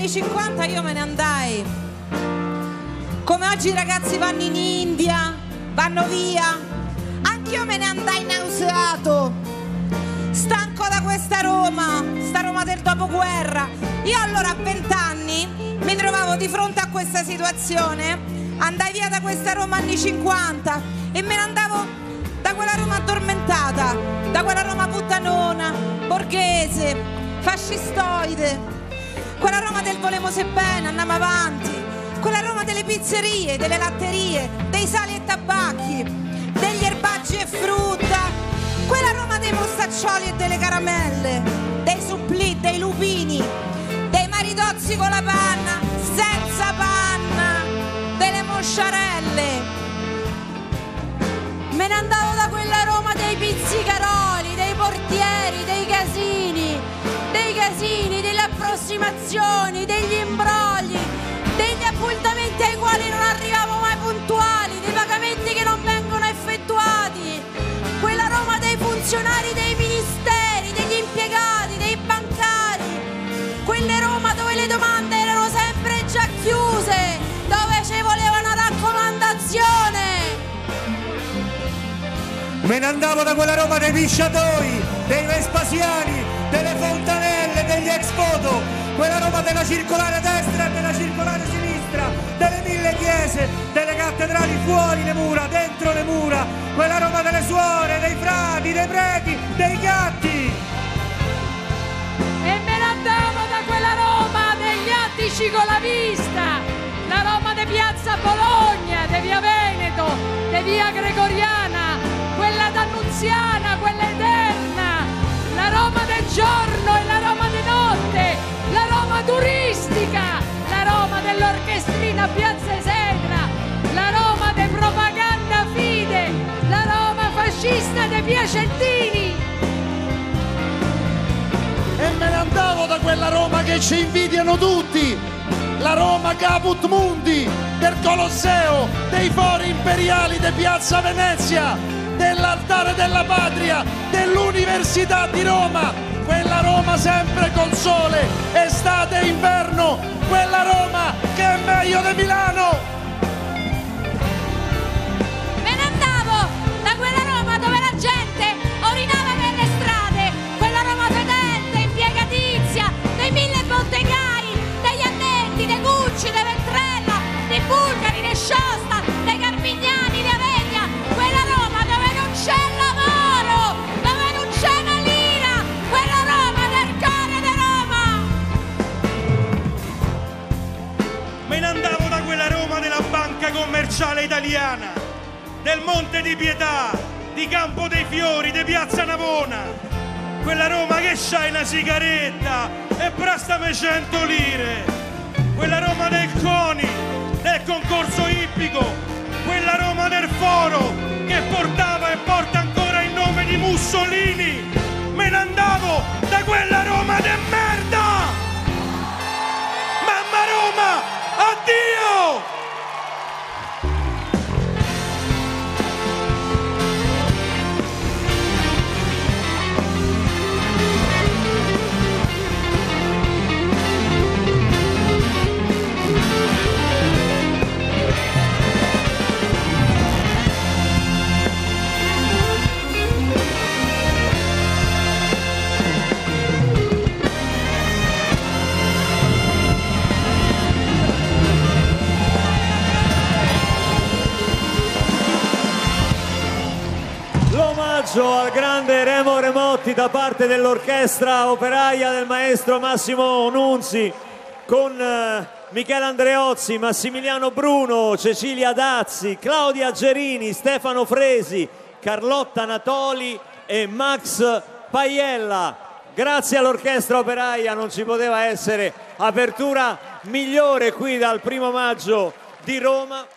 anni 50 io me ne andai. Come oggi i ragazzi vanno in India, vanno via, anch'io me ne andai nauseato, stanco da questa Roma, sta Roma del dopoguerra. Io allora a 20 anni mi trovavo di fronte a questa situazione, andai via da questa Roma anni 50 e me ne andavo da quella Roma addormentata, da quella Roma puttanona, borghese, fascistoide, quella Roma del volemo sebbene, andiamo avanti, quella Roma delle pizzerie, delle latterie, dei sali e tabacchi, degli erbaggi e frutta, quella Roma dei mostaccioli e delle caramelle, dei supplì, dei lupini, dei maritozzi con la panna, senza panna, delle mosciarelle. Me ne andavo da quella Roma dei pizzicaroli, dei portieri, delle approssimazioni, degli imbrogli, degli appuntamenti ai quali non arrivavo mai puntuali, dei pagamenti che non vengono effettuati, quella Roma dei funzionari dei ministeri, degli impiegati, dei bancari, quelle Roma dove le domande erano sempre già chiuse, dove ci voleva una raccomandazione. Me ne andavo da quella Roma dei pisciatoi, dei Vespasiani, delle fontanelle, degli ex foto, quella Roma della circolare destra e della circolare sinistra, delle 1000 chiese, delle cattedrali fuori le mura, dentro le mura, quella Roma delle suore, dei frati, dei preti, dei gatti. E me ne andavo da quella Roma degli attici con la vista, la Roma di Piazza Bologna, di Via Veneto, di Via Gregoriana, quella d'Annunziana, quella eterna, la Roma del giorno e la Roma di notte, la Roma turistica, la Roma dell'orchestrina Piazza Esedra, la Roma de Propaganda Fide, la Roma fascista dei Piacentini. E me ne andavo da quella Roma che ci invidiano tutti, la Roma Caput Mundi, del Colosseo, dei fori imperiali di Piazza Venezia, dell'altare della patria, dell'Università di Roma, quella Roma sempre col sole, estate e inverno, quella Roma che è meglio di Milano. Me ne andavo da quella Roma dove la gente orinava per le strade, quella Roma fedente, impiegatizia, dei 1000 bottegai, degli Annetti, dei Gucci, dei Ventrella, dei Bulgari, dei Sciosta, dei Carpignani, di Avegna, quella Roma dove non c'è lavoro, dove non c'è una lira, quella Roma del cuore di Roma. Me ne andavo da quella Roma della Banca Commerciale Italiana, del Monte di Pietà, di Campo dei Fiori, di Piazza Navona, quella Roma che c'hai una sigaretta e prestami 100 lire, quella Roma del CONI, del concorso ippico, quella Roma del Foro che portava e porta ancora il nome di Mussolini. Me ne andavo da quella Roma de merda! Mamma Roma, addio! Al grande Remo Remotti da parte dell'orchestra operaia del maestro Massimo Nunzi, con Michele Andreozzi, Massimiliano Bruno, Cecilia Dazzi, Claudia Gerini, Stefano Fresi, Carlotta Natoli e Max Paiella. Grazie all'orchestra operaia, non ci poteva essere apertura migliore qui dal 1° maggio di Roma.